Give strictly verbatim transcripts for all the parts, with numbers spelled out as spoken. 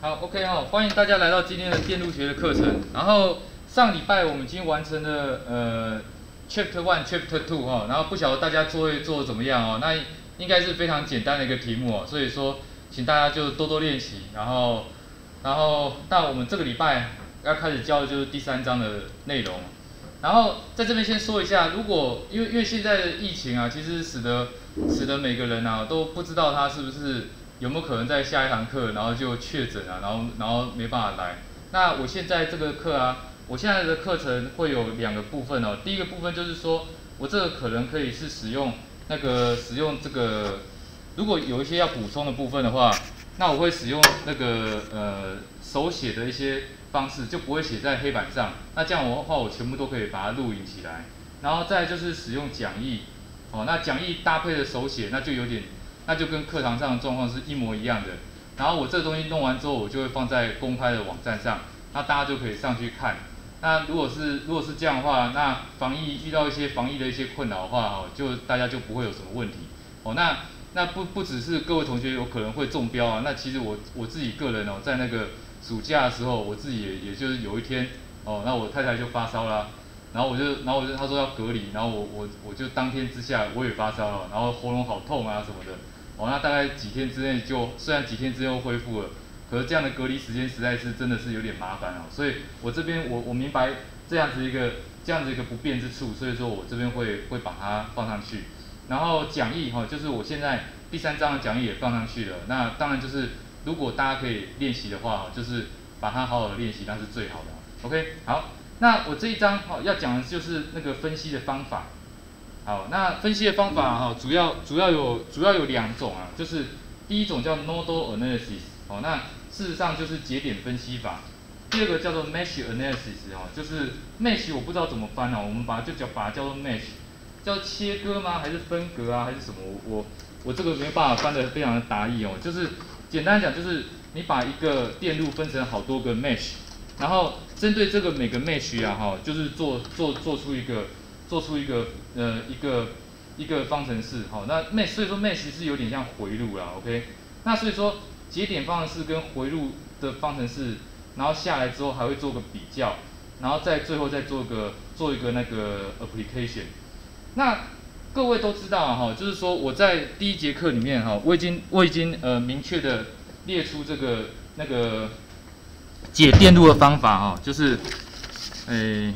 好 ，OK 哈、哦，欢迎大家来到今天的电路学的课程。然后上礼拜我们已经完成了呃 Chapter One、Chapter Two 哈，然后不晓得大家作业做的怎么样哦？那应该是非常简单的一个题目哦，所以说请大家就多多练习。然后，然后那我们这个礼拜要开始教的就是第三章的内容。然后在这边先说一下，如果因为因为现在的疫情啊，其实使得使得每个人啊都不知道他是不是有没有可能在下一堂课然后就确诊啊，然后然后没办法来。那我现在这个课啊，我现在的课程会有两个部分哦。第一个部分就是说我这个可能可以是使用那个使用这个，如果有一些要补充的部分的话，那我会使用那个呃手写的一些方式，就不会写在黑板上。那这样的话，我全部都可以把它录影起来。然后再就是使用讲义，哦，那讲义搭配的手写，那就有点，那就跟课堂上的状况是一模一样的。然后我这个东西弄完之后，我就会放在公开的网站上，那大家就可以上去看。那如果是如果是这样的话，那防疫遇到一些防疫的一些困扰的话，哦，就大家就不会有什么问题。哦，那那不不只是各位同学有可能会中标啊，那其实我我自己个人哦，在那个暑假的时候，我自己也也就是有一天，哦，那我太太就发烧啦。然后我就，然后我就他说要隔离，然后我我我就当天之下我也发烧了，然后喉咙好痛啊什么的，哦，那大概几天之内就，虽然几天之后恢复了，可是这样的隔离时间实在是真的是有点麻烦哦，所以我这边我我明白这样子一个这样子一个不便之处，所以说我这边会会把它放上去，然后讲义哈、哦，就是我现在第三章的讲义也放上去了，那当然就是如果大家可以练习的话，就是把它好好的练习，那是最好的 ，OK， 好。那我这一章哈、哦、要讲的就是那个分析的方法。好，那分析的方法哈、哦、主要主要有主要有两种啊，就是第一种叫 Nodal Analysis， 哦，那事实上就是节点分析法。第二个叫做 Mesh Analysis 哦，就是 Mesh 我不知道怎么翻哦，我们把它就叫把它叫做 Mesh， 叫切割吗？还是分隔啊？还是什么？我我我这个没有办法翻得非常的达意哦，就是简单讲就是你把一个电路分成好多个 Mesh。然后针对这个每个 mesh 啊，哈，就是做做做出一个做出一个呃一个一个方程式，哈，那 mesh 所以说 mesh 是有点像回路啦 ，OK， 那所以说节点方程式跟回路的方程式，然后下来之后还会做个比较，然后再最后再做个做一个那个 application。那各位都知道啊，哈，就是说我在第一节课里面哈，我已经我已经呃明确的列出这个那个。解电路的方法哦，就是，诶，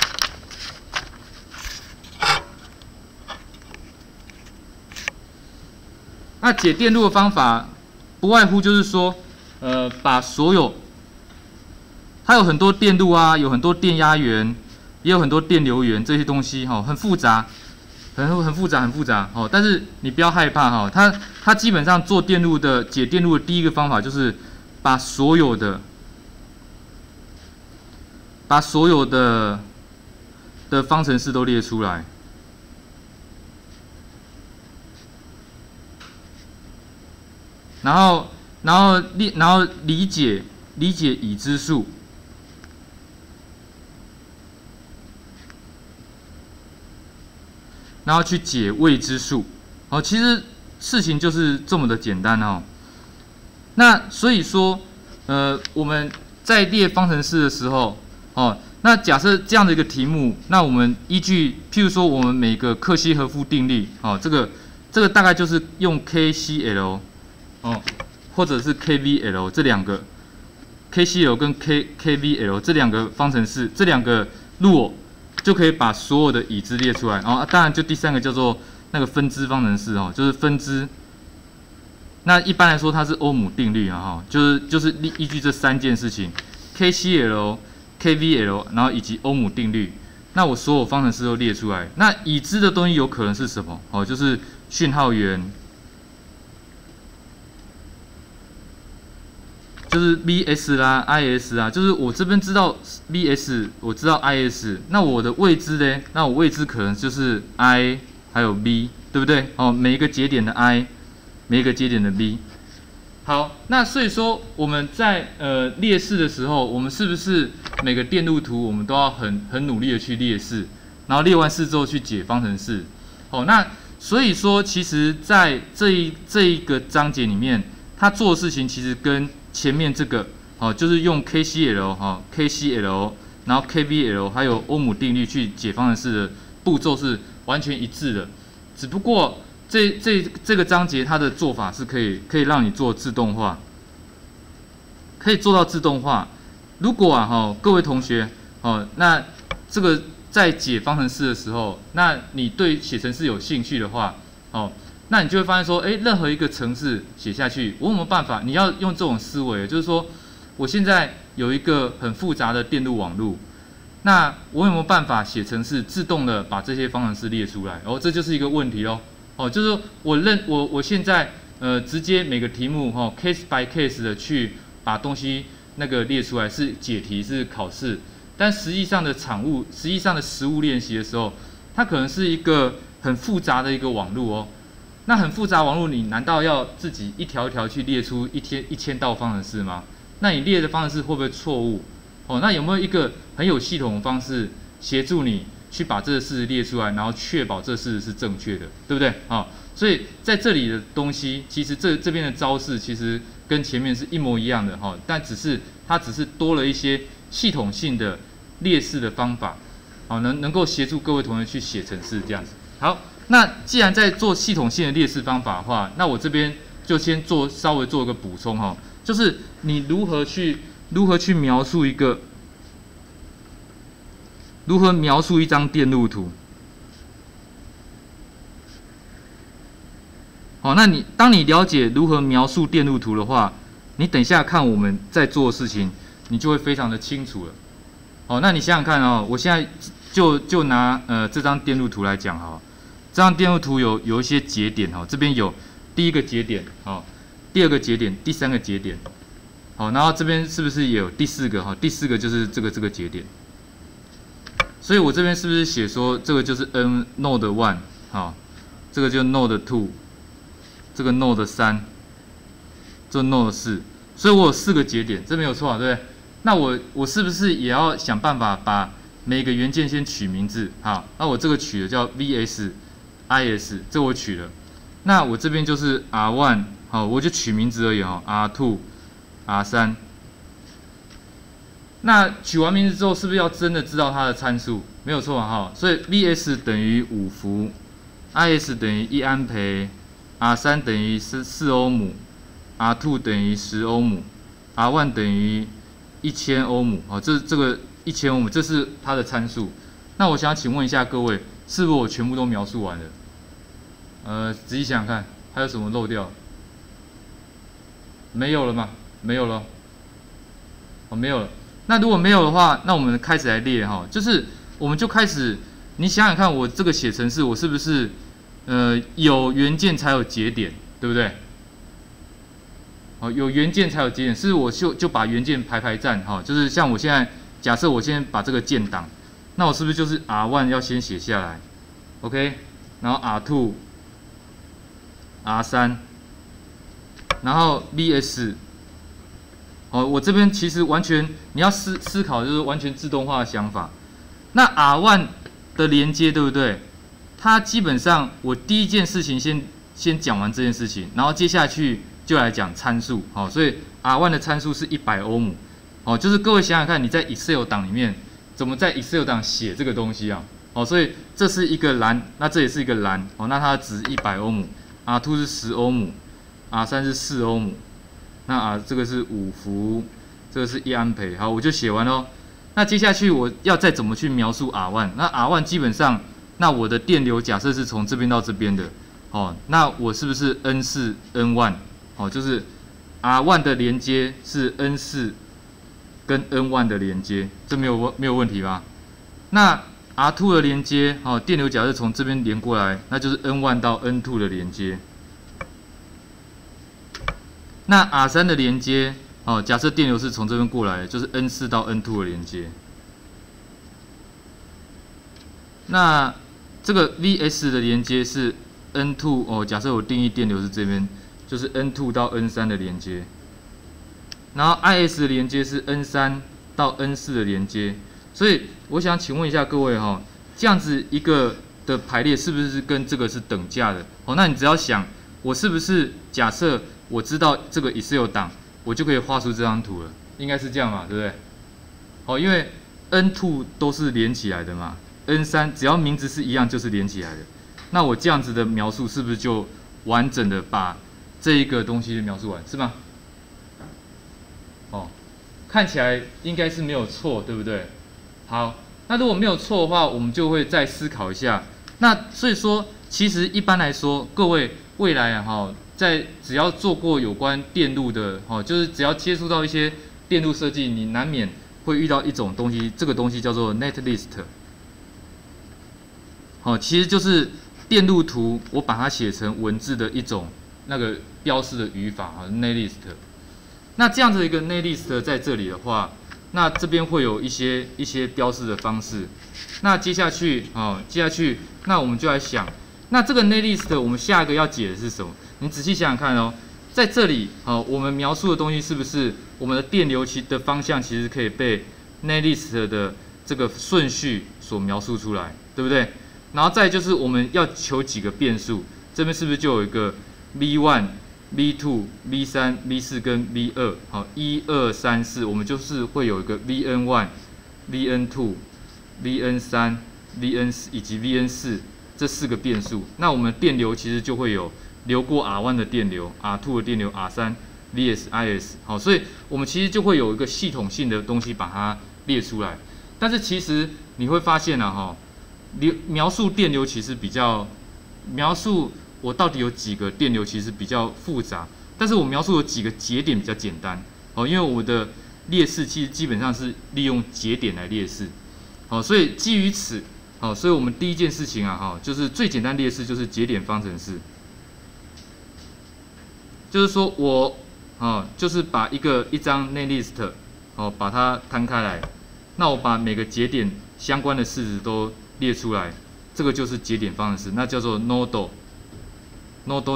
那解电路的方法不外乎就是说，呃，把所有，它有很多电路啊，有很多电压源，也有很多电流源这些东西哈、哦，很复杂，很很复杂很复杂哦。但是你不要害怕哈、哦，它它基本上做电路的解电路的第一个方法就是把所有的把所有的的方程式都列出来，然后然后理然后理解理解已知数，然后去解未知数。哦，其实事情就是这么的简单哦。那所以说，呃，我们在列方程式的时候。哦，那假设这样的一个题目，那我们依据，譬如说我们每个克西和夫定律，哦，这个这个大概就是用 K C L， 哦，或者是 K V L 这两个 K C L 跟 K KVL 这两个方程式，这两个路就可以把所有的已知列出来。然后、哦啊、当然就第三个叫做那个分支方程式哦，就是分支。那一般来说它是欧姆定律啊，哈、哦，就是就是依据这三件事情 ，K C L。K V L， 然后以及欧姆定律，那我所有方程式都列出来。那已知的东西有可能是什么？哦，就是讯号源，就是 V S 啦、I S 啊，就是我这边知道 V S， 我知道 I S， 那我的未知呢？那我未知可能就是 I 还有 V， 对不对？哦，每一个节点的 I， 每一个节点的 V。好，那所以说我们在呃列式的时候，我们是不是每个电路图我们都要很很努力的去列式，然后列完式之后去解方程式？哦，那所以说其实在这一这一个章节里面，他做的事情其实跟前面这个好，就是用 K C L 哈 K C L， 然后 K V L 还有欧姆定律去解方程式的步骤是完全一致的，只不过这这这个章节它的做法是可以可以让你做自动化，可以做到自动化。如果啊哈各位同学哦，那这个在解方程式的时候，那你对写程式有兴趣的话，哦。那你就会发现说，哎，任何一个程式写下去，我有没有办法？你要用这种思维，就是说，我现在有一个很复杂的电路网路，那我有没有办法写程式自动的把这些方程式列出来？哦，这就是一个问题咯。哦，就是说我认我我现在呃直接每个题目哈、哦、case by case 的去把东西那个列出来是解题是考试，但实际上的产物，实际上的实物练习的时候，它可能是一个很复杂的一个网路哦。那很复杂网络，你难道要自己一条一条去列出一天一千道方程式吗？那你列的方程式会不会错误？哦，那有没有一个很有系统的方式协助你去把这个事实列出来，然后确保这事实是正确的，对不对？哦，所以在这里的东西，其实这这边的招式其实跟前面是一模一样的哈、哦，但只是它只是多了一些系统性的列式的方法，好、哦，能能够协助各位同学去写程式这样子。好。那既然在做系统性的列式方法的话，那我这边就先做稍微做一个补充哈，就是你如何去如何去描述一个如何描述一张电路图。好，那你当你了解如何描述电路图的话，你等一下看我们在做的事情，你就会非常的清楚了。好，那你想想看哦，我现在就就拿呃这张电路图来讲哈。这张电路图有有一些节点哈，这边有第一个节点，好，第二个节点，第三个节点，好，然后这边是不是也有第四个哈？第四个就是这个这个节点，所以我这边是不是写说这个就是 N node one 好，这个就 node two， 这个 node 三，这 node 四，所以我有四个节点，这没有错啊，对不对？那我我是不是也要想办法把每个元件先取名字？好，那我这个取的叫 V S。I S 这我取了，那我这边就是 R one 好，我就取名字而已哈 ，R two、R three。那取完名字之后，是不是要真的知道它的参数？没有错哈，所以 V S 等于五伏 ，I S 等于一安培 ，R three 等于四四欧姆 ，R two 等于十欧姆 ，R one 等于一千欧姆，好，这这个一千欧姆这是它的参数。那我想请问一下各位，是不是我全部都描述完了？呃，仔细想想看，还有什么漏掉？没有了吗？没有了。哦，没有了。那如果没有的话，那我们开始来列哈，就是我们就开始，你想想看，我这个写程式，我是不是呃有元件才有节点，对不对？哦，有元件才有节点，是我就就把元件排排站哈，就是像我现在假设我先把这个建档，那我是不是就是 R one 要先写下来 ，OK， 然后 R two。R three， 然后 V S， 哦，我这边其实完全你要思思考就是完全自动化的想法。那 R one 的连接对不对？它基本上我第一件事情先先讲完这件事情，然后接下去就来讲参数，好、哦，所以 R one 的参数是一百欧姆，哦，就是各位想想看，你在 Excel 档里面怎么在 Excel 档写这个东西啊？哦，所以这是一个栏，那这也是一个栏，哦，那它的值一百欧姆。R two 是十欧姆 ，R three 是四欧姆，那 R 这个是五伏，这个是一安培。好，我就写完喽。那接下去我要再怎么去描述 R one？ 那 R one 基本上，那我的电流假设是从这边到这边的，哦，那我是不是 N 四 N one？ 哦，就是 R one 的连接是 N 四跟 N one 的连接，这没有没有问题吧？那R two 的连接，哦，电流假设从这边连过来，那就是 N one 到 N two 的连接。那 R three 的连接，哦，假设电流是从这边过来，就是 N 四到 N two 的连接。那这个 V S 的连接是 N two， 哦，假设我定义电流是这边，就是 N two 到 N 三的连接。然后 I S 的连接是 N 三到 N 四的连接。所以我想请问一下各位哈，这样子一个的排列是不是跟这个是等价的？哦，那你只要想，我是不是假设我知道这个 Excel 档，我就可以画出这张图了。 应该是这样嘛，对不对？好，因为 N 二 都是连起来的嘛 ，N 三 只要名字是一样就是连起来的。那我这样子的描述是不是就完整的把这一个东西描述完，是吗？哦，看起来应该是没有错，对不对？好，那如果没有错的话，我们就会再思考一下。那所以说，其实一般来说，各位未来啊，哈，在只要做过有关电路的，哈，就是只要接触到一些电路设计，你难免会遇到一种东西，这个东西叫做 netlist。好，其实就是电路图，我把它写成文字的一种那个标示的语法啊 ，netlist。那这样子一个 netlist 在这里的话，那这边会有一些一些标示的方式。那接下去啊，接下去，那我们就来想，那这个 netlist 我们下一个要解的是什么？你仔细想想看哦，在这里啊，我们描述的东西是不是我们的电流其的方向其实可以被 netlist 的这个顺序所描述出来，对不对？然后再就是我们要求几个变数，这边是不是就有一个 V 一、V 二、V 三、V 四跟 V 二？好，一二三四，我们就是会有一个 V N 一、V N 二、V N 三、V N 四以及 V N 四这四个变数。那我们电流其实就会有流过 R 一 的电流、R 二 的电流、R 三、V S、I S。好，所以我们其实就会有一个系统性的东西把它列出来。但是其实你会发现啊，哈。流描述电流其实比较描述我到底有几个电流其实比较复杂，但是我描述有几个节点比较简单哦，因为我的列式其实基本上是利用节点来列式，好，所以基于此，好，所以我们第一件事情啊，哈，就是最简单列式就是节点方程式，就是说我啊，就是把一个一张 netlist 哦，把它摊开来，那我把每个节点相关的式子都列出来，这个就是节点方程式，那叫做 nodal nodal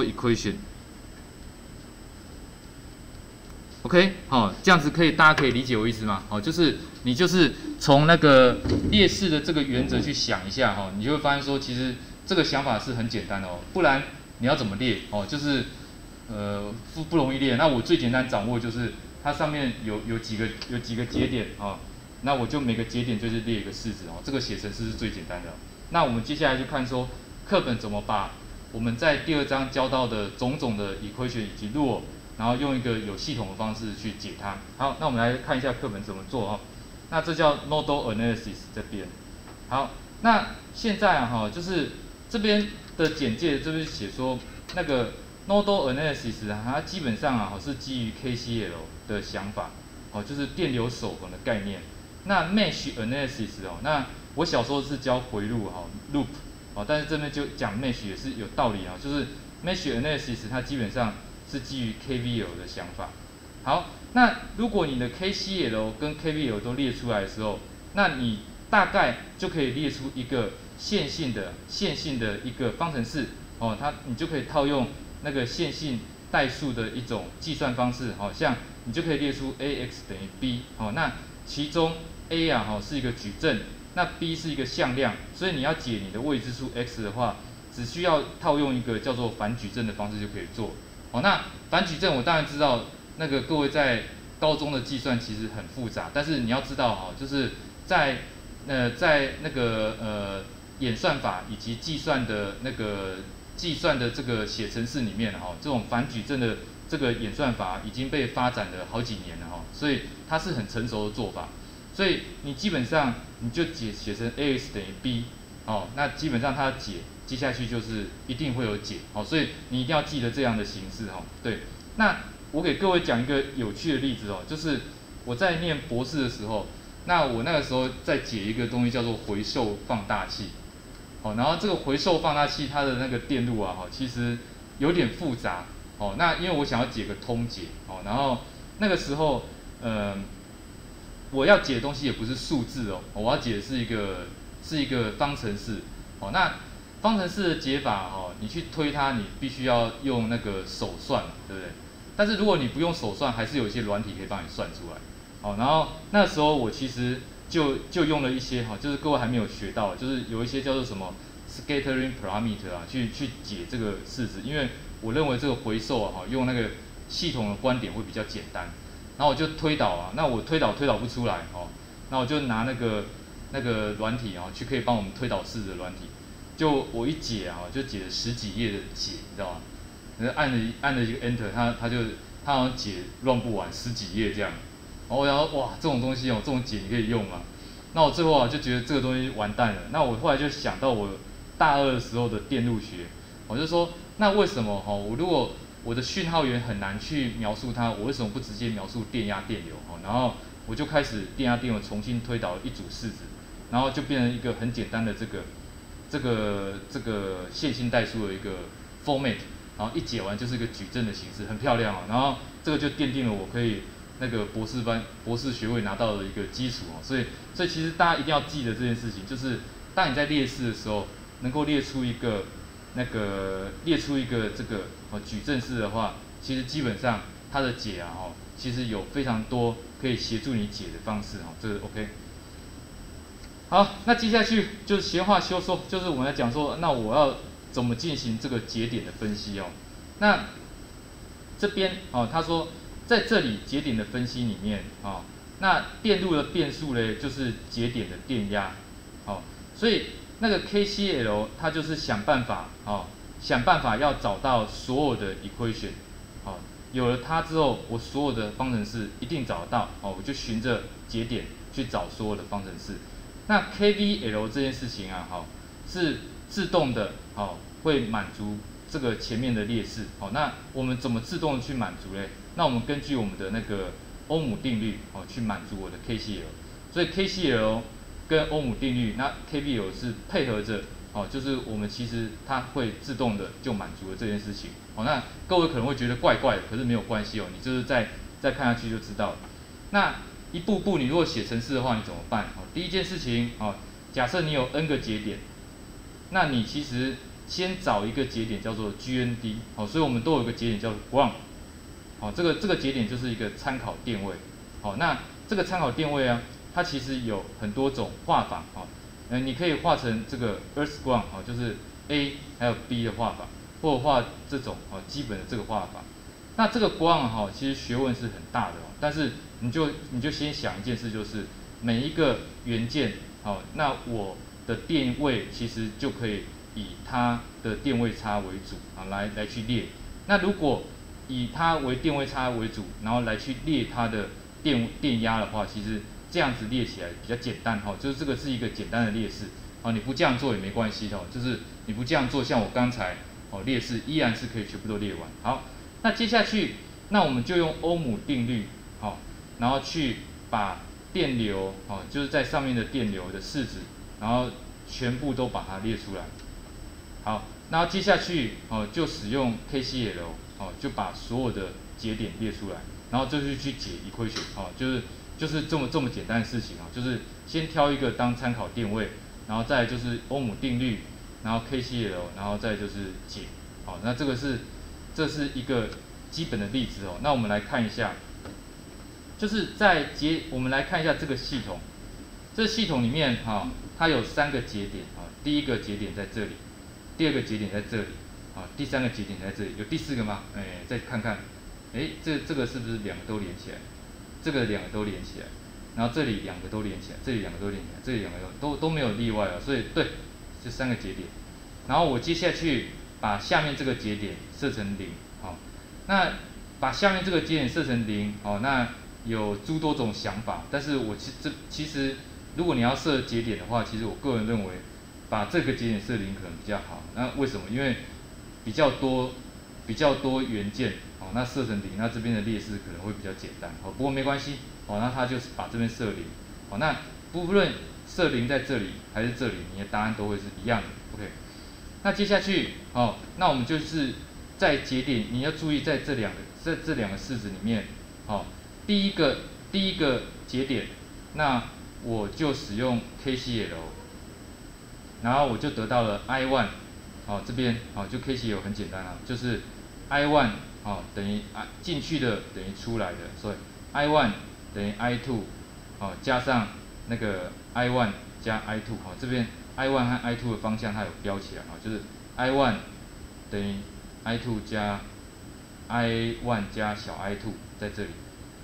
equation。OK， 好，这样子可以，大家可以理解我意思吗？好，就是你就是从那个列式的这个原则去想一下哈，你就会发现说，其实这个想法是很简单的哦，不然你要怎么列哦？就是呃不不容易列。那我最简单掌握就是它上面有有几个有几个节点啊。那我就每个节点就是列一个式子哦，这个写程式是最简单的。那我们接下来就看说课本怎么把我们在第二章教到的种种的 equation 以及 rule， 然后用一个有系统的方式去解它。好，那我们来看一下课本怎么做哦。那这叫 nodal analysis 这边。好，那现在啊哈，就是这边的简介就是写说那个 nodal analysis 啊，它基本上啊是基于 K C L 的想法，哦，就是电流守恒的概念。那 mesh analysis 哦，那我小时候是教回路哈 loop 哦，但是这边就讲 mesh 也是有道理啊，就是 mesh analysis 它基本上是基于 K V L 的想法。好，那如果你的 K C L 跟 K V L 都列出来的时候，那你大概就可以列出一个线性的线性的一个方程式哦，它你就可以套用那个线性代数的一种计算方式，好、哦、像你就可以列出 A x 等于 b 哦，那其中 A 啊，哈是一个矩阵，那 B 是一个向量，所以你要解你的未知数 x 的话，只需要套用一个叫做反矩阵的方式就可以做。哦，那反矩阵我当然知道，那个各位在高中的计算其实很复杂，但是你要知道哈，就是在呃在那个呃演算法以及计算的那个计算的这个写程式里面哈，这种反矩阵的这个演算法已经被发展了好几年了哈，所以它是很成熟的做法。所以你基本上你就解写成 A x 等于 b， 哦，那基本上它的解接下去就是一定会有解，哦，所以你一定要记得这样的形式哈。对，那我给各位讲一个有趣的例子哦，就是我在念博士的时候，那我那个时候在解一个东西叫做回授放大器，哦，然后这个回授放大器它的那个电路啊，哈，其实有点复杂，哦，那因为我想要解个通解，哦，然后那个时候，呃。我要解的东西也不是数字哦，我要解的是一个是一个方程式哦。那方程式的解法哦，你去推它，你必须要用那个手算，对不对？但是如果你不用手算，还是有一些软体可以帮你算出来。哦，然后那时候我其实就就用了一些哈，就是各位还没有学到，就是有一些叫做什么 scattering parameter 啊，去去解这个式子，因为我认为这个回授啊，用那个系统的观点会比较简单。 然后我就推导啊，那我推导推导不出来哦，那我就拿那个那个软体啊，去可以帮我们推导式的软体，就我一解啊，就解了十几页的解，你知道吗？然后按了按了一个 Enter， 它它就它好像解乱不完十几页这样，然后我想说哇，这种东西哦，这种解你可以用吗？那我最后啊就觉得这个东西完蛋了，那我后来就想到我大二的时候的电路学，我就说那为什么哈，我如果我的讯号源很难去描述它，我为什么不直接描述电压电流？哦，然后我就开始电压电流重新推导了一组式子，然后就变成一个很简单的这个这个这个线性代数的一个 format， 然后一解完就是一个矩阵的形式，很漂亮哦。然后这个就奠定了我可以那个博士班博士学位拿到的一个基础哦。所以所以其实大家一定要记得这件事情，就是当你在列式的时候，能够列出一个那个列出一个这个哦矩阵式的话，其实基本上它的解啊哦，其实有非常多可以协助你解的方式哦，这个 OK。好，那接下去就是闲话休说，就是我们来讲说，那我要怎么进行这个节点的分析哦？那这边哦，他说在这里节点的分析里面哦，那电路的变数呢，就是节点的电压，哦，所以那个 K C L 它就是想办法哦，想办法要找到所有的 equation， 哦，有了它之后，我所有的方程式一定找得到哦，我就循着节点去找所有的方程式。那 K V L 这件事情啊，好，是自动的，好，会满足这个前面的列式，好，那我们怎么自动的去满足嘞？那我们根据我们的那个欧姆定律，哦，去满足我的 K C L， 所以 K C L 跟欧姆定律，那 K V L 是配合着，哦，就是我们其实它会自动的就满足了这件事情，哦，那各位可能会觉得怪怪的，可是没有关系哦，你就是再再看下去就知道了。那一步步，你如果写程式的话，你怎么办？哦，第一件事情，哦，假设你有 n 个节点，那你其实先找一个节点叫做 G N D， 哦，所以我们都有一个节点叫做 ground， 哦，这个这个节点就是一个参考电位，哦，那这个参考电位啊，它其实有很多种画法，哦，呃，你可以画成这个 earth ground， 哦，就是 A 还有 B 的画法，或者画这种哦基本的这个画法。那这个 ground 哈，其实学问是很大的哦，但是你就你就先想一件事，就是每一个元件，好，那我的电位其实就可以以它的电位差为主啊，来来去列。那如果以它为电位差为主，然后来去列它的电电压的话，其实这样子列起来比较简单哈，就是这个是一个简单的列式，哦，你不这样做也没关系的，就是你不这样做，像我刚才哦列式依然是可以全部都列完。好。那接下去，那我们就用欧姆定律，好、哦，然后去把电流，哦，就是在上面的电流的式子，然后全部都把它列出来。好，然后接下去，哦，就使用 K C L， 哦，就把所有的节点列出来，然后就是去解equation，哦，就是就是这么这么简单的事情啊，就是先挑一个当参考电位，然后再来就是欧姆定律，然后 K C L， 然后再就是解，好，那这个是。这是一个基本的例子哦，那我们来看一下，就是在节，我们来看一下这个系统，这个系统里面哈、哦，它有三个节点啊、哦，第一个节点在这里，第二个节点在这里，啊、哦，第三个节点在这里，有第四个吗？哎，再看看，哎，这这个是不是两个都连起来？这个两个都连起来，然后这里两个都连起来，这里两个都连起来，这里两个都都都没有例外啊，所以对，这三个节点，然后我接下去。把下面这个节点设成零，好、哦，那把下面这个节点设成零，哦，那有诸多种想法，但是我其这其实如果你要设节点的话，其实我个人认为把这个节点设零可能比较好。那为什么？因为比较多比较多元件，哦，那设成零，那这边的列式可能会比较简单，哦，不过没关系，哦，那它就是把这边设零，哦，那不论设零在这里还是这里，你的答案都会是一样的 ，OK。那接下去，哦，那我们就是在节点，你要注意在这两个这这两个式子里面，哦，第一个第一个节点，那我就使用 K C L， 然后我就得到了 I 一， 哦，这边哦就 K C L 很简单啊，就是 I 一 哦等于啊进去的等于出来的，所以 I 一 等于 I 二， 哦加上那个 I 一 加 I 二， 哦这边。I 一 和 I 二 的方向它有标起来啊，就是 I 一 等于 I 二 加 I 一 加小 I 二在这里，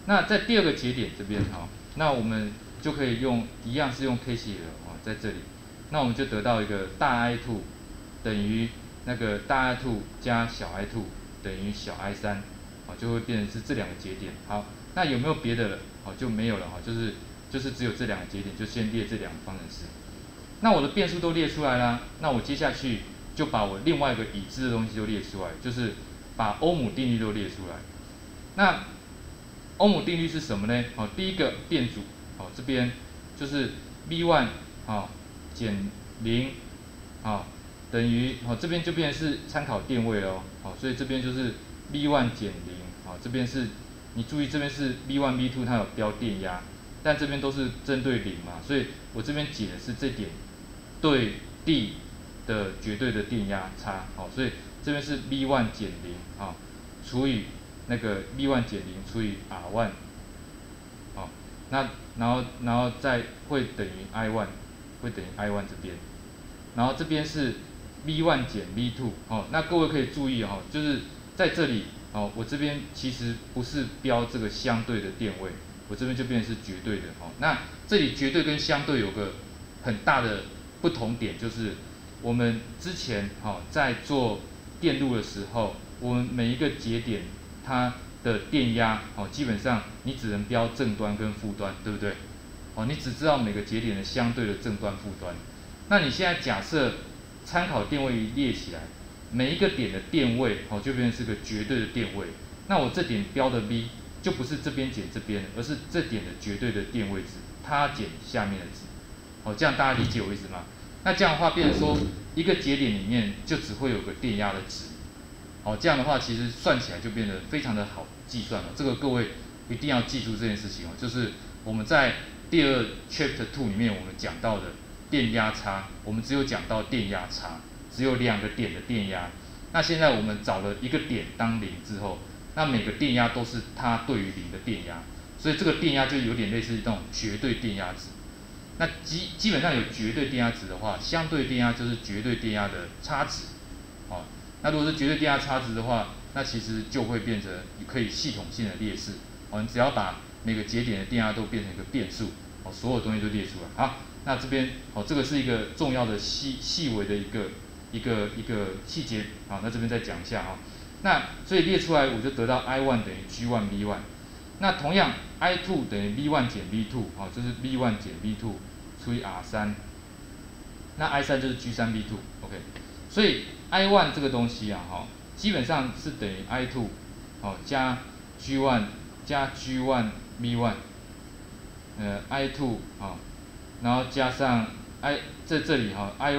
那在第二个节点这边哈，那我们就可以用一样是用 K C L 啊，在这里，那我们就得到一个大 I 二 等于那个大 I 二 加小 I 二 等于小 I 三，啊，就会变成是这两个节点。好，那有没有别的了？好，就没有了哈，就是就是只有这两个节点，就先列这两个方程式。那我的变数都列出来啦，那我接下去就把我另外一个已知的东西都列出来，就是把欧姆定律都列出来。那欧姆定律是什么呢？好，第一个电阻，好，这边就是 v 一 好减零，好等于好这边就变成是参考电位喽，好，所以这边就是 v 一 减零，好这边是你注意这边是 v 一 v 二 它有标电压，但这边都是针对零嘛，所以我这边解的是这点对 D 的绝对的电压差，好，所以这边是 v 一 减零，好除以那个 v 一 减零除以 R 一，好，那然后然后再会等于 I 一，会等于 I 一 这边，然后这边是 v 一 减 v 二，哦，那各位可以注意哦，就是在这里哦，我这边其实不是标这个相对的电位，我这边就变成是绝对的哦。那这里绝对跟相对有个很大的不同点，就是我们之前哦在做电路的时候，我们每一个节点它的电压哦，基本上你只能标正端跟负端，对不对？哦，你只知道每个节点的相对的正端、负端。那你现在假设参考电位列起来，每一个点的电位哦，就变成是个绝对的电位。那我这点标的 V 就不是这边减这边，而是这点的绝对的电位值，它减下面的值。哦，这样大家理解我意思吗？那这样的话，变成说一个节点里面就只会有个电压的值。哦，这样的话其实算起来就变得非常的好计算了。这个各位一定要记住这件事情哦，就是我们在第二 Chapter Two 里面我们讲到的电压差，我们只有讲到电压差，只有两个点的电压。那现在我们找了一个点当零之后，那每个电压都是它对于零的电压，所以这个电压就有点类似那种绝对电压值。那基基本上有绝对电压值的话，相对电压就是绝对电压的差值。哦，那如果是绝对电压差值的话，那其实就会变成可以系统性的列式。哦，你只要把每个节点的电压都变成一个变数，哦，所有东西都列出来。好，那这边哦，这个是一个重要的细细微的一个一个一个细节。好，那这边再讲一下啊。那所以列出来我就得到 I 一 等于 G 一 V 一。那同样 I 二 等于 V 一 减 V 二，哦，就是 V 一 减 V 二除以 R 三。那 I 三就是 G 三 V 二 ，OK。所以 I 一 这个东西啊，哈，基本上是等于 I 二，哦，加 G 一 加 G 一 V 一，呃 I 二，啊，然后加上 I 在这里哈 ，I 一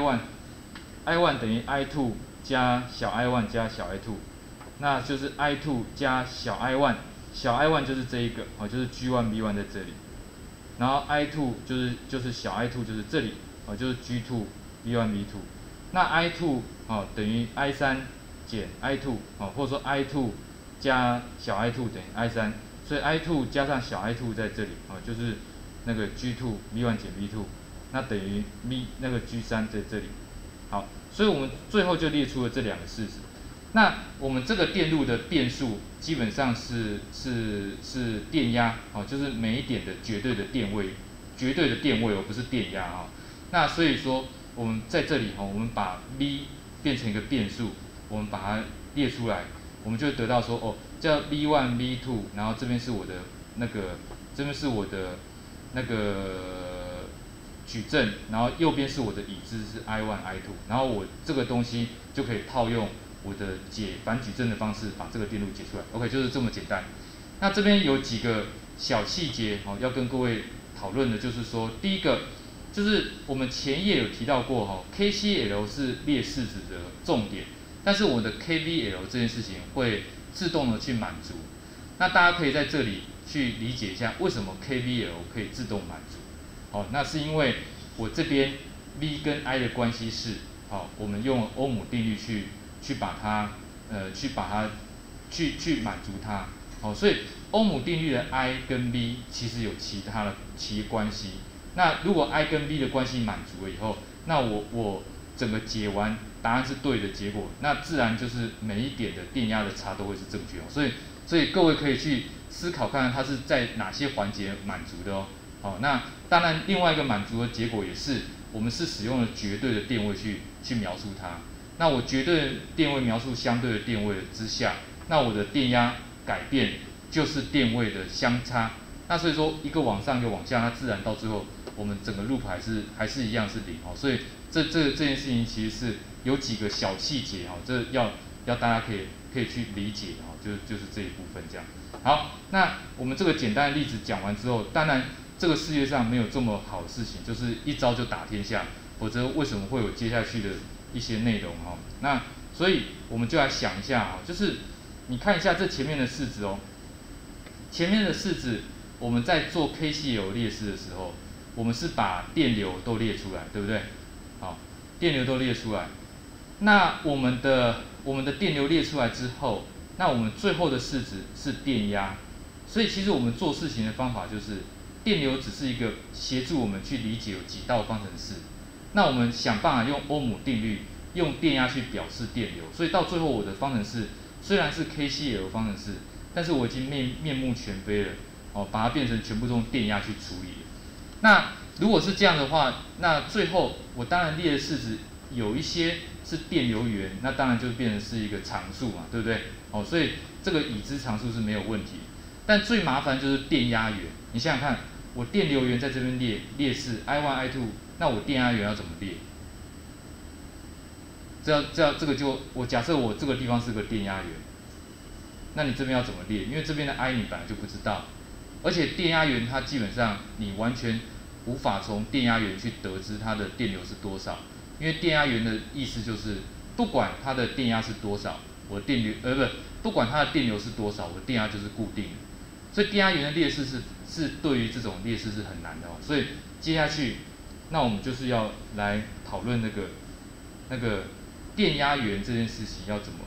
I 一 等于 I 二加小 I 一加小 I 二，那就是 I 二加小 I 一，小 I 一就是这一个，哦，就是 G 一 V 一在这里，然后 I 二就是就是小 I 二就是这里，哦，就是 G 二 V 一 V 二，那 I 二哦等于 I 三减 I 二，哦，或者说 I 二加小 I 二等于 I 三，所以 I 二加上小 I 二在这里，哦，就是那个 G 二 V 一 减 V 二，那等于 V 那个 G 三在这里。好，所以我们最后就列出了这两个式子。那我们这个电路的变数基本上是是是电压，哦，就是每一点的绝对的电位，绝对的电位而不是电压啊。那所以说我们在这里哈，我们把 V 变成一个变数，我们把它列出来，我们就会得到说哦，叫 V 一 V 二，然后这边是我的那个，这边是我的那个矩阵，然后右边是我的已知是 I 一 I 二，然后我这个东西就可以套用我的解反矩阵的方式把这个电路解出来 ，OK， 就是这么简单。那这边有几个小细节哦，要跟各位讨论的，就是说，第一个就是我们前页有提到过哈 ，K C L 是列式子的重点，但是我的 K V L 这件事情会自动的去满足。那大家可以在这里去理解一下，为什么 K V L 可以自动满足？哦，那是因为我这边 V 跟 I 的关系是，好，我们用欧姆定律去去把它，呃，去把它，去去满足它，好，所以欧姆定律的 I 跟 V 其实有其他的其关系。那如果 I 跟 V 的关系满足了以后，那我我整个解完答案是对的结果，那自然就是每一点的电压的差都会是正确哦。所以所以各位可以去思考看看它是在哪些环节满足的哦。好，那当然另外一个满足的结果也是，我们是使用了绝对的电位去去描述它。那我绝对的电位描述相对的电位之下，那我的电压改变就是电位的相差。那所以说一个往上一个往下，那自然到最后我们整个 loop 还是还是一样是零哦。所以这这这件事情其实是有几个小细节哈，这要要大家可以可以去理解哈，就就是这一部分这样。好，那我们这个简单的例子讲完之后，当然这个世界上没有这么好的事情，就是一招就打天下，否则为什么会有接下去的一些内容哈？那所以我们就来想一下啊，就是你看一下这前面的式子哦，前面的式子我们在做 K C L 列式的时候，我们是把电流都列出来，对不对？好，电流都列出来。那我们的我们的电流列出来之后，那我们最后的式子是电压。所以其实我们做事情的方法就是，电流只是一个协助我们去理解有几道方程式。那我们想办法用欧姆定律，用电压去表示电流。所以到最后我的方程式虽然是 K C L 方程式，但是我已经面面目全非了，哦，把它变成全部都用电压去处理了。那如果是这样的话，那最后我当然列的式子有一些是电流源，那当然就变成是一个常数嘛，对不对？哦，所以这个已知常数是没有问题。但最麻烦就是电压源，你想想看，我电流源在这边列列式 I 一 I 二，那我电压源要怎么列？这要这要这个就我假设我这个地方是个电压源，那你这边要怎么列？因为这边的 I 你本来就不知道，而且电压源它基本上你完全无法从电压源去得知它的电流是多少，因为电压源的意思就是不管它的电压是多少，我的电流呃不不管它的电流是多少，我的电压就是固定的。所以电压源的列式是是对于这种列式是很难的哦。所以接下去，那我们就是要来讨论那个那个电压源这件事情要怎么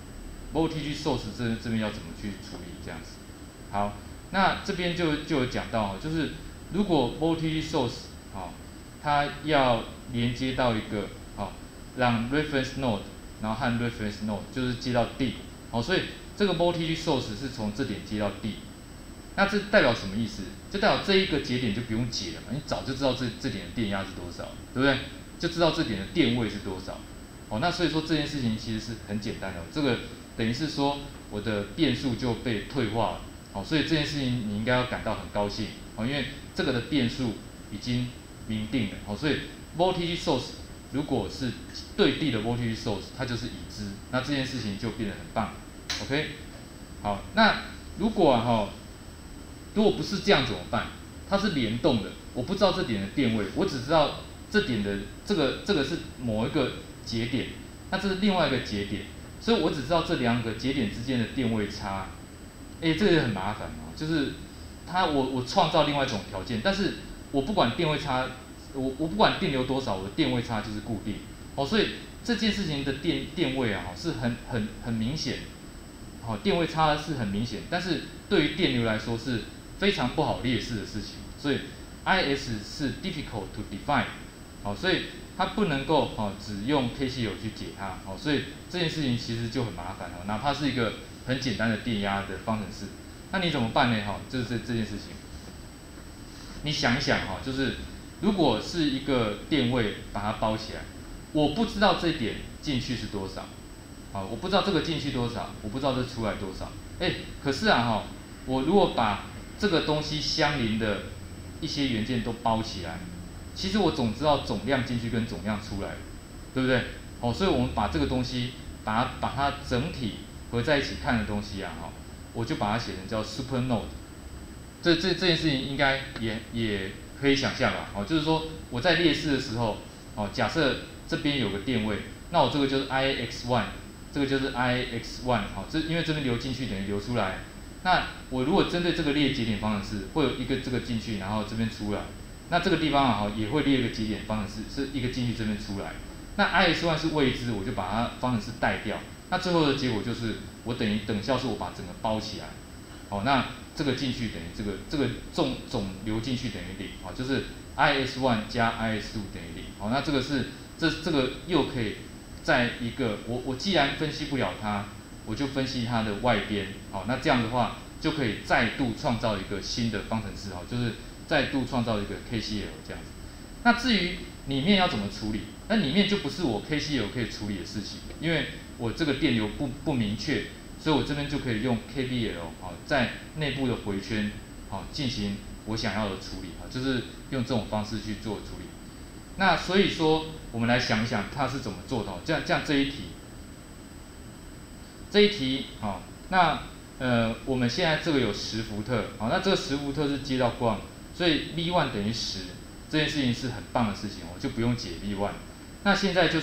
voltage source 这这边要怎么去处理这样子。好，那这边就就有讲到哦，就是如果 voltage source 好，它要连接到一个好，让 reference node 然后和 reference node 就是接到 D 好，所以这个 voltage source 是从这点接到 D。那这代表什么意思？就代表这一个节点就不用解了嘛，你早就知道这这点的电压是多少，对不对？就知道这点的电位是多少。哦，那所以说这件事情其实是很简单的，这个等于是说我的变数就被退化了。哦，所以这件事情你应该要感到很高兴。哦，因为这个的变数已经明定了。哦，所以 voltage source 如果是对地的 voltage source， 它就是已知，那这件事情就变得很棒。OK， 好，那如果啊哈。如果不是这样怎么办？它是联动的，我不知道这点的电位，我只知道这点的这个这个是某一个节点，那这是另外一个节点，所以我只知道这两个节点之间的电位差。哎，这个也很麻烦哦，就是它我我创造另外一种条件，但是我不管电位差，我我不管电流多少，我的电位差就是固定。哦，所以这件事情的电电位啊是很很很明显，好，电位差是很明显，但是对于电流来说是非常不好列式的事情，所以 I S 是 difficult to define， 好，所以它不能够哦只用 K C L 去解它，好，所以这件事情其实就很麻烦哦，哪怕是一个很简单的电压的方程式，那你怎么办呢？哈，就是这这件事情，你想一想哈，就是如果是一个电位把它包起来，我不知道这一点进去是多少，好，我不知道这个进去多少，我不知道这出来多少，哎，可是啊哈，我如果把这个东西相邻的一些元件都包起来，其实我总知道总量进去跟总量出来，对不对？哦，所以我们把这个东西，把它把它整体合在一起看的东西啊，哈，我就把它写成叫 super node。这这这件事情应该也也可以想象吧？哦，就是说我在列式的时候，哦，假设这边有个电位，那我这个就是 I X 一， 这个就是 I X 一， 好，这因为这边流进去等于流出来。那我如果针对这个列节点方程式，会有一个这个进去，然后这边出来，那这个地方啊也会列一个节点方程式，是一个进去这边出来。那 I X 一 是未知，我就把它方程式带掉。那最后的结果就是我等于等效是我把整个包起来。好，那这个进去等于这个这个总总流进去等于零，好，就是 I X 一 加 I X 二 等于零。好，那这个是这这个又可以在一个我我既然分析不了它。我就分析它的外边，好，那这样的话就可以再度创造一个新的方程式哈，就是再度创造一个 K C L 这样子。那至于里面要怎么处理，那里面就不是我 K C L 可以处理的事情，因为我这个电流不不明确，所以我这边就可以用 K B L 啊，在内部的回圈啊进行我想要的处理啊，就是用这种方式去做处理。那所以说，我们来想一想它是怎么做的。这样这样这一题，这一题啊，那呃我们现在这个有十伏特，好，那这个十伏特是接到光，所以 V 一 等于十，这件事情是很棒的事情，我就不用解 V 一。那现在就是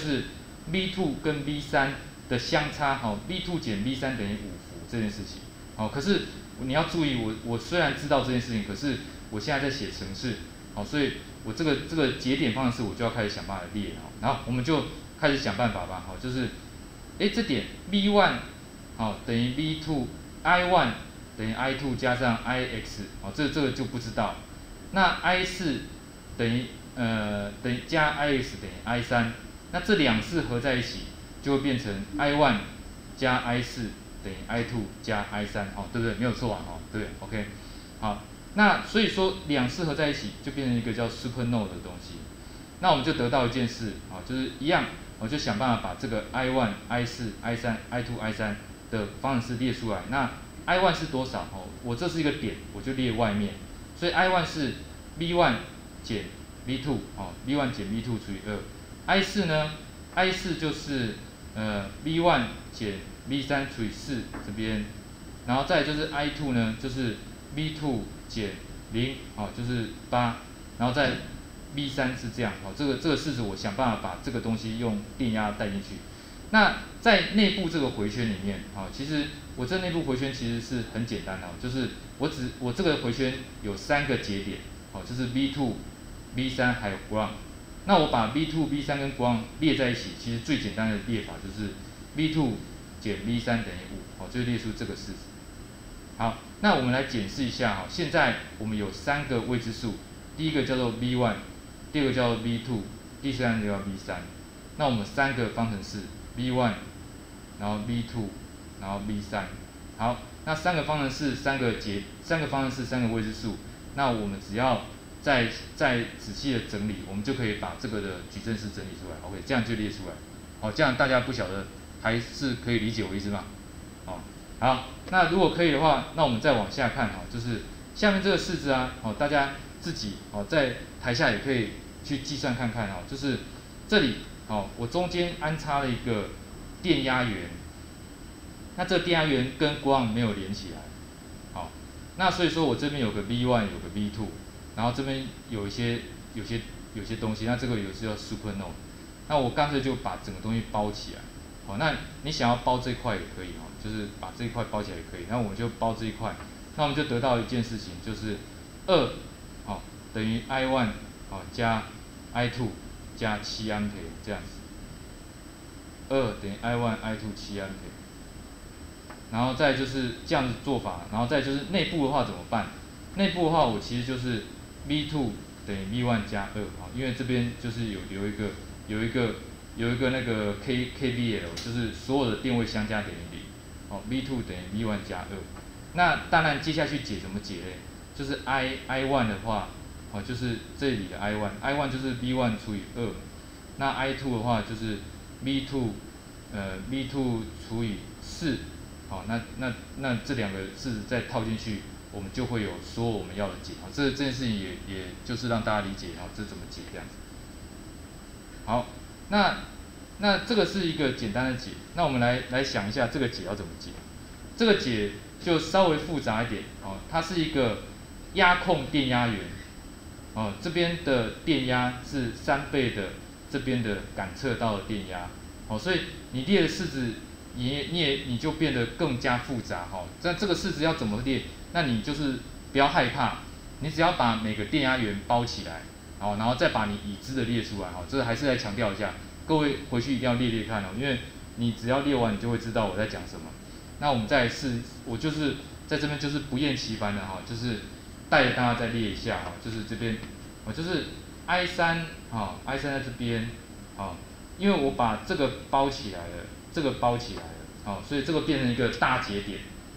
V 二 跟 V 三的相差，好 ，V 二 减 V 三等于五伏这件事情，好，可是你要注意，我我虽然知道这件事情，可是我现在在写程式，好，所以我这个这个节点方式我就要开始想办法列，好，然后我们就开始想办法吧，好，就是，哎，这点 V 一 好等于 V 二 ，I 一 等于 I 二 加上 I X， 好，这这个就不知道，那 I 四 等于呃等于加 I X 等于 I 三，那这两式合在一起就会变成 I 一 加 I 四 等于 I 二 加 I 三，哦，对不对？没有错啊，哦，对 ，OK， 好，那所以说两式合在一起就变成一个叫 super node 的东西，那我们就得到一件事，啊，就是一样，我就想办法把这个 I 一、I 四、I 三、I 二、I 三的方程式列出来。那 I 一 是多少？哦，我这是一个点，我就列外面，所以 I 一 是 V 一 减 V 二，哦 ，V 一 减 V 二除以二。I 四 呢 ？I 四 就是呃 V 一 减 V 三除以四这边，然后再就是 I 二 呢，就是 V 二 减零，哦，就是八，然后再 V 三 是这样，哦，这个这个式子我想办法把这个东西用电压带进去。那在内部这个回圈里面，啊，其实我这内部回圈其实是很简单的，就是我只我这个回圈有三个节点，哦，就是 V 二、V 三还有 ground。那我把 V 二、V 三跟 ground 列在一起，其实最简单的列法就是 V 二 减 V 三等于五，哦，就列出这个式子。好，那我们来检视一下哈，现在我们有三个未知数，第一个叫做 V 一，第二个叫做 V 二，第三个叫 V 三。那我们三个方程式 V 一，然后 V 二，然后 V 三。好，那三个方程式，三个节，三个方程式，三个未知数，那我们只要再再仔细的整理，我们就可以把这个的矩阵式整理出来。OK， 这样就列出来。好，这样大家不晓得还是可以理解我意思吗？好，好，那如果可以的话，那我们再往下看哈，就是下面这个式子啊，哦，大家自己哦在台下也可以去计算看看哈，就是这里哦，我中间安插了一个电压源，那这个电压源跟 ground 没有连起来，好，那所以说我这边有个 V 一，有个 V 二，然后这边有一些有些有些东西，那这个有是叫 super node， 那我干脆就把整个东西包起来，好，那你想要包这块也可以哈，就是把这一块包起来也可以，那我们就包这一块，那我们就得到一件事情，就是二，好，等于 I 一，好，加 I 二 加七安培这样子，二等于 I 一 I 二 七安培，然后再就是这样子做法，然后再就是内部的话怎么办？内部的话我其实就是 V 二 等于 V 一 加二，啊，因为这边就是有有一个有一个有一个那个 K KVL， 就是所有的电位相加等于零，哦 V 二 等于 V 一 加二。那当然接下去解怎么解呢？就是 I I 一 的话，哦就是这里的 I 一 I 一 就是 V 一 除以二，那 I 二 的话就是 V 二 呃 V 二除以四，好，那那那这两个式再套进去，我们就会有说我们要的解，好，这这件事情也也就是让大家理解，好，这怎么解这样子。好，那那这个是一个简单的解，那我们来来想一下这个解要怎么解。这个解就稍微复杂一点，哦，它是一个压控电压源，哦，这边的电压是三倍的这边的感测到的电压，哦，所以你列的式子，你你也你就变得更加复杂，哈，那这个式子要怎么列？那你就是不要害怕，你只要把每个电压源包起来，好，然后再把你已知的列出来，哈，这还是再强调一下，各位回去一定要列列看哦，因为你只要列完，你就会知道我在讲什么。那我们再试，我就是在这边就是不厌其烦的哈，就是带着大家再列一下哈，就是这边，我就是 I 三 哈 ，I 三在这边，好，因为我把这个包起来了，这个包起来了，好，所以这个变成一个大节点，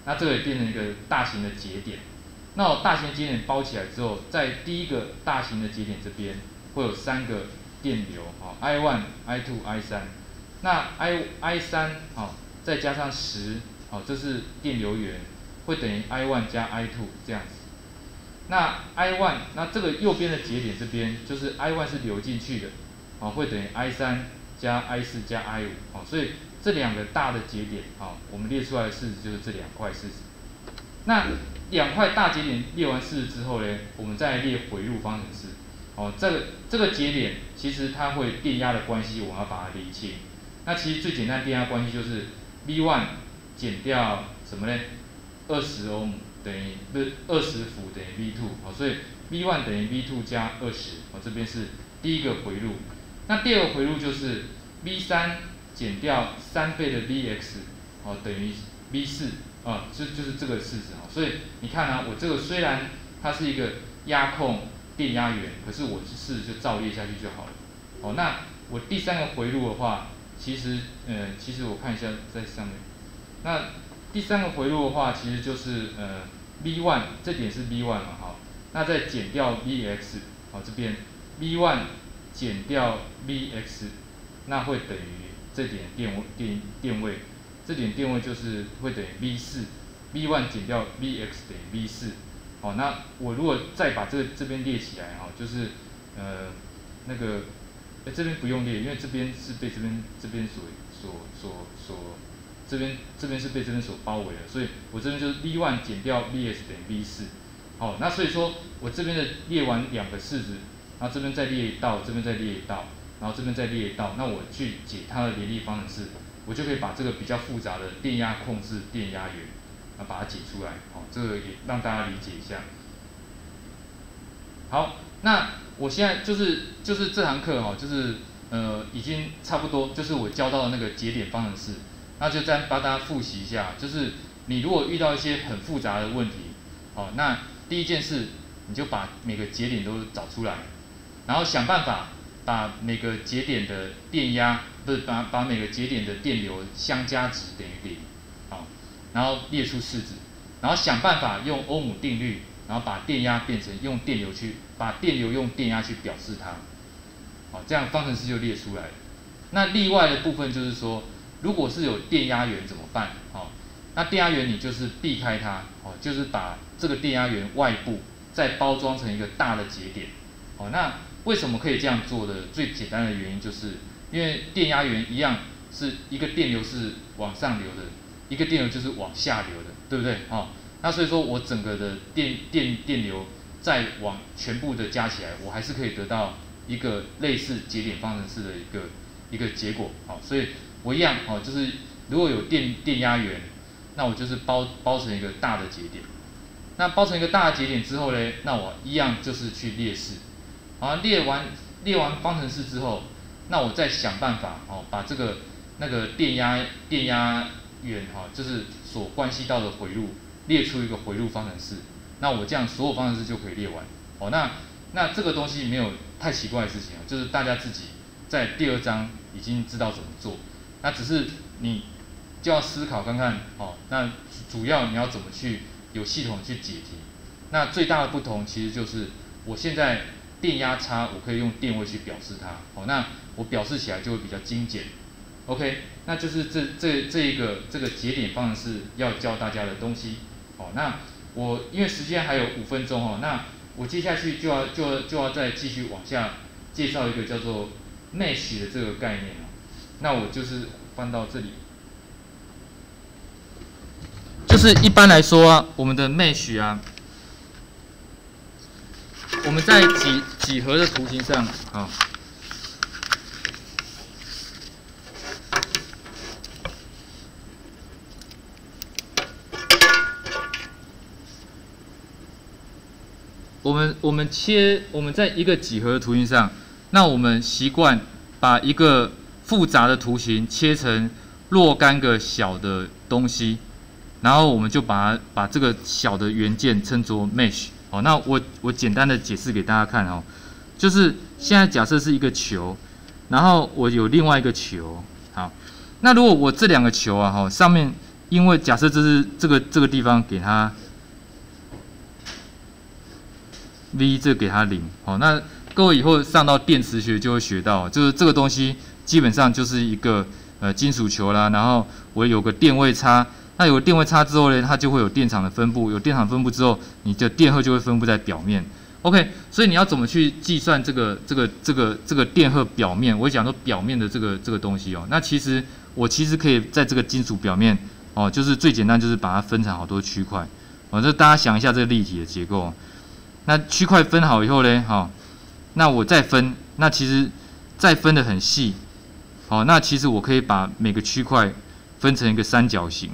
那这个也变成一个大型的节点。那我大型的节点包起来之后，在第一个大型的节点这边会有三个电流，好 ，I 一、I 二、I 三。那 I I 三好，再加上十，好，这是电流源，会等于 I 一 加 I 二这样子。那 I 一，那这个右边的节点这边就是 I 一 是流进去的，好，会等于 I 三加 I 四加 I 五，好，所以这两个大的节点，好，我们列出来的式子就是这两块式子。那两块大节点列完式子之后呢，我们再来列回路方程式。哦，这个这个节点其实它会电压的关系，我们要把它理清。那其实最简单的电压关系就是 V 一 减掉什么呢？二十欧姆等于不是二十伏等于 V 二，好，所以 V 一 等于 V 二加二十，好，这边是第一个回路。那第二个回路就是 V 三减掉三倍的 Vx， 好，等于 V 四，啊，这就是这个式子啊。所以你看啊，我这个虽然它是一个压控电压源，可是我式子就照列下去就好了。好，那我第三个回路的话，其实呃，其实我看一下在上面，那第三个回路的话，其实就是呃 V 一 这点是 V 一 嘛，好，那再减掉 Vx， 好，这边 V 一 减掉 Vx， 那会等于这点电电电位，这点电位就是会等于 V 四， V 一 减掉 Vx 等于 V 四， 好，那我如果再把这个这边列起来哈，就是呃那个，哎这边不用列，因为这边是被这边这边所所所所这边这边是被这边所包围的，所以我这边就是 V 一 减掉 Vx 等于 V 四， 好，那所以说我这边的列完两个式子，然后这边再列一道，这边再列一道，然后这边再列一道，那我去解它的联立方程式，我就可以把这个比较复杂的电压控制电压源，啊把它解出来，好，这个也让大家理解一下。好，那我现在就是就是这堂课哈，就是呃已经差不多，就是我教到的那个节点方程式，那就再帮大家复习一下，就是你如果遇到一些很复杂的问题，好，那第一件事你就把每个节点都找出来，然后想办法把每个节点的电压，不是把把每个节点的电流相加值等于零，好，然后列出式子，然后想办法用欧姆定律。然后把电压变成用电流去，把电流用电压去表示它，好，这样方程式就列出来了。那例外的部分就是说，如果是有电压源怎么办？好，那电压源你就是避开它，哦，就是把这个电压源外部再包装成一个大的节点，哦，那为什么可以这样做的？最简单的原因就是因为电压源一样是一个电流是往上流的，一个电流就是往下流的，对不对？哦。那所以说我整个的电电电流再往全部的加起来，我还是可以得到一个类似节点方程式的一个一个结果，好，所以我一样，好，就是如果有电电压源，那我就是包包成一个大的节点，那包成一个大的节点之后呢，那我一样就是去列式，好，列完列完方程式之后，那我再想办法，哦，把这个那个电压电压源，哈，就是所关系到的回路。列出一个回路方程式，那我这样所有方程式就可以列完。哦，那那这个东西没有太奇怪的事情啊，就是大家自己在第二章已经知道怎么做，那只是你就要思考看看，哦，那主要你要怎么去有系统去解题。那最大的不同其实就是我现在电压差，我可以用电位去表示它。哦，那我表示起来就会比较精简。OK， 那就是这这这一个这个节点方程式要教大家的东西。好，那我因为时间还有五分钟哦，那我接下去就要就要就要再继续往下介绍一个叫做 mesh 的这个概念哦。那我就是翻到这里，就是一般来说啊，我们的 mesh 啊，我们在几几何的图形上啊。我们我们切我们在一个几何的图形上，那我们习惯把一个复杂的图形切成若干个小的东西，然后我们就把它把这个小的元件称作 mesh。好，那我我简单的解释给大家看哦，就是现在假设是一个球，然后我有另外一个球，好，那如果我这两个球啊哈上面因为假设这是这个这个地方给它 V 这给它零，好，那各位以后上到电磁学就会学到，就是这个东西基本上就是一个呃金属球啦，然后我有个电位差，那有个电位差之后呢，它就会有电场的分布，有电场分布之后，你的电荷就会分布在表面。OK， 所以你要怎么去计算这个这个这个这个电荷表面？我讲说表面的这个这个东西哦，那其实我其实可以在这个金属表面哦，就是最简单就是把它分成好多区块，哦，这大家想一下这个立体的结构。那区块分好以后呢，好、哦，那我再分，那其实再分得很细，好、哦，那其实我可以把每个区块分成一个三角形，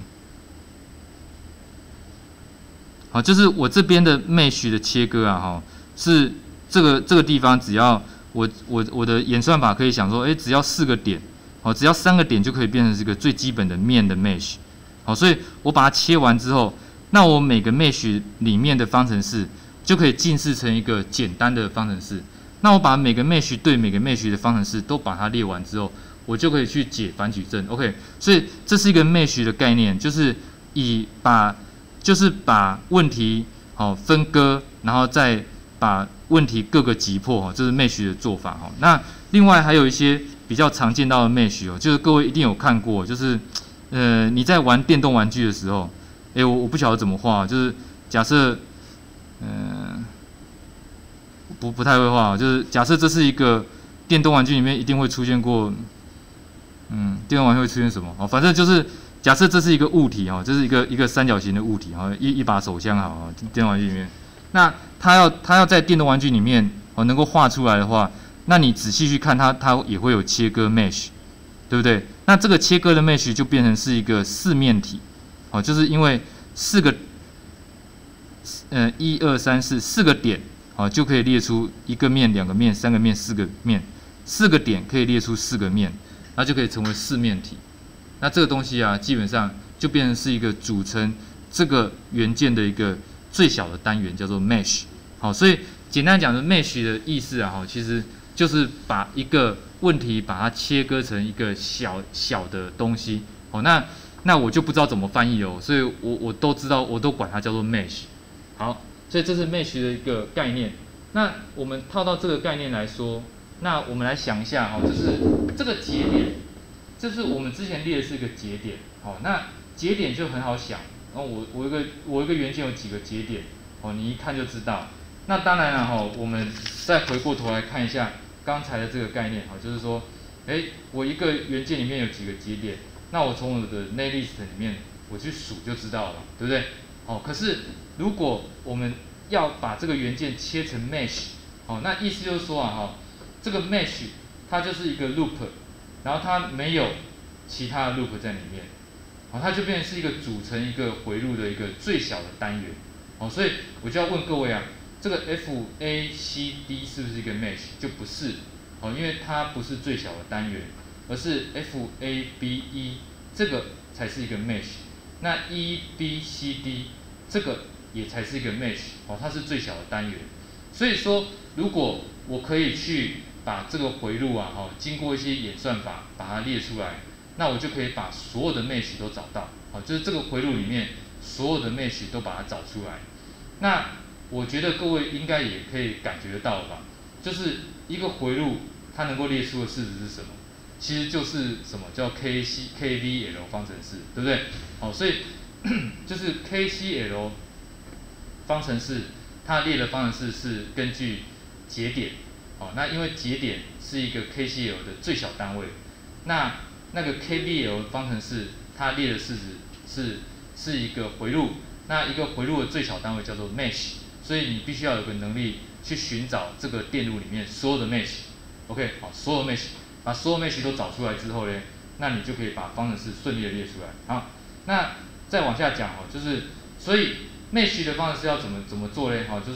好，就是我这边的 mesh 的切割啊，哈、哦，是这个这个地方只要我我我的演算法可以想说，哎，只要四个点，好、哦，只要三个点就可以变成这个最基本的面的 mesh， 好，所以我把它切完之后，那我每个 mesh 里面的方程式就可以近似成一个简单的方程式。那我把每个 mesh 对每个 mesh 的方程式都把它列完之后，我就可以去解反矩阵。OK， 所以这是一个 mesh 的概念，就是以把就是把问题好、哦、分割，然后再把问题各个击破，这是 mesh 的做法哈。那另外还有一些比较常见到的 mesh 哦，就是各位一定有看过，就是呃你在玩电动玩具的时候，哎我我不晓得怎么画，就是假设。嗯，不不太会画，就是假设这是一个电动玩具里面一定会出现过，嗯，电动玩具会出现什么？哦，反正就是假设这是一个物体哦，这是一个一个三角形的物体哈，一一把手枪好，电动玩具里面，那它要它要在电动玩具里面哦能够画出来的话，那你仔细去看它，它也会有切割 mesh， 对不对？那这个切割的 mesh 就变成是一个四面体，哦，就是因为四个。呃，一二三四四个点，好、哦、就可以列出一个面、两个面、三个面、四个面，四个点可以列出四个面，那就可以成为四面体。那这个东西啊，基本上就变成是一个组成这个元件的一个最小的单元，叫做 mesh。好，所以简单讲的 mesh 的意思啊，哈，其实就是把一个问题把它切割成一个小小的东西。好，那那我就不知道怎么翻译哦，所以我我都知道，我都管它叫做 mesh。好，所以这是 mesh 的一个概念。那我们套到这个概念来说，那我们来想一下哈，就是这个节点，这是我们之前列的是一个节点。好，那节点就很好想。然后我我一个我一个元件有几个节点，哦，你一看就知道。那当然了哈，我们再回过头来看一下刚才的这个概念哈，就是说，哎，我一个元件里面有几个节点，那我从我的 netlist 里面我去数就知道了，对不对？哦，可是如果我们要把这个元件切成 mesh， 哦，那意思就是说啊，哈，这个 mesh 它就是一个 loop， 然后它没有其他的 loop 在里面，哦，它就变成是一个组成一个回路的一个最小的单元，哦，所以我就要问各位啊，这个 F A C D 是不是一个 mesh？ 就不是，哦，因为它不是最小的单元，而是 F A B E 这个才是一个 mesh。那 E B C D 这个也才是一个 mesh， 哦，它是最小的单元。所以说，如果我可以去把这个回路啊，哦，经过一些演算法把它列出来，那我就可以把所有的 mesh 都找到，哦，就是这个回路里面所有的 mesh 都把它找出来。那我觉得各位应该也可以感觉得到吧，就是一个回路它能够列出的式子是什么？其实就是什么叫 K C K V L 方程式，对不对？好，所以就是 K C L 方程式，它列的方程式是根据节点，好，那因为节点是一个 K C L 的最小单位，那那个 K V L 方程式它列的式子是是一个回路，那一个回路的最小单位叫做 mesh， 所以你必须要有个能力去寻找这个电路里面所有的 mesh。OK， 好，所有 mesh。把所有 mesh 都找出来之后呢，那你就可以把方程式顺利的列出来。好，那再往下讲哦，就是所以 mesh 的方程式要怎么怎么做呢？好，就是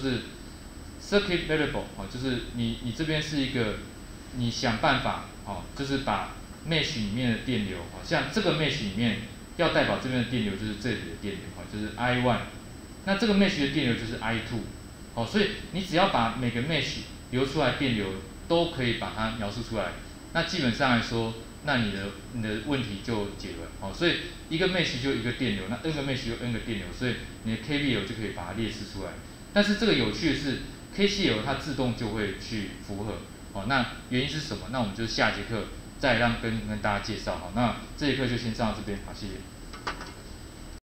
circuit variable， 好，就是你你这边是一个，你想办法，好，就是把 mesh 里面的电流，好像这个 mesh 里面要代表这边的电流就是这里的电流，好，就是 I 一， 那这个 mesh 的电流就是 I 二， 好，所以你只要把每个 mesh 流出来电流都可以把它描述出来。那基本上来说， 那你的你的问题就解了。好，所以一个 mesh 就一个电流，那 n 个 mesh 就 n 个电流，所以你的 K V L 就可以把它列示出来。但是这个有趣的是 ，K C L 它自动就会去符合。好，那原因是什么？那我们就下节课再让跟跟大家介绍。好，那这节课就先上到这边，好，谢谢。